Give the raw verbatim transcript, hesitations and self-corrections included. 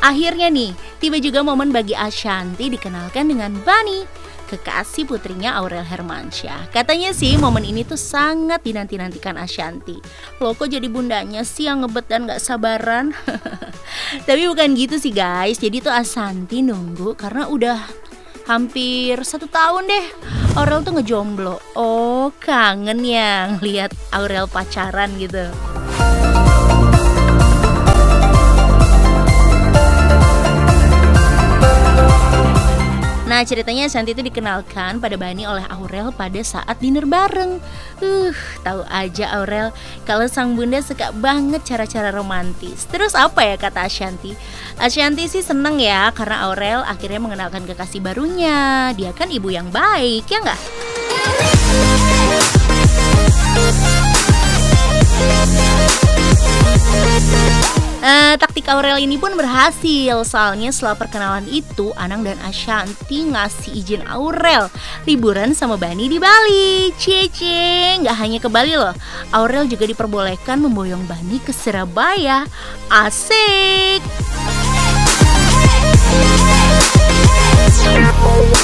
Akhirnya nih, tiba juga momen bagi Ashanty dikenalkan dengan Bunny, kekasih putrinya Aurel Hermansyah. Katanya sih momen ini tuh sangat dinanti-nantikan Ashanty. Loh kok jadi bundanya sih yang ngebet dan gak sabaran? Tapi bukan gitu sih guys. Jadi tuh Ashanty nunggu karena udah hampir satu tahun deh Aurel tuh ngejomblo. Oh kangen ya ngeliat Aurel pacaran gitu. Nah ceritanya Ashanty itu dikenalkan pada Bunny oleh Aurel pada saat dinner bareng. Uh, tahu aja Aurel kalau sang bunda suka banget cara-cara romantis. Terus apa ya kata Ashanty? Ashanty sih seneng ya karena Aurel akhirnya mengenalkan kekasih barunya. Dia kan ibu yang baik, ya nggak? Uh, taktik Aurel ini pun berhasil. Soalnya setelah perkenalan itu Anang dan Ashanty ngasih izin Aurel liburan sama Bunny di Bali. Cie-cie, nggak hanya ke Bali loh, Aurel juga diperbolehkan memboyong Bunny ke Surabaya. Asik.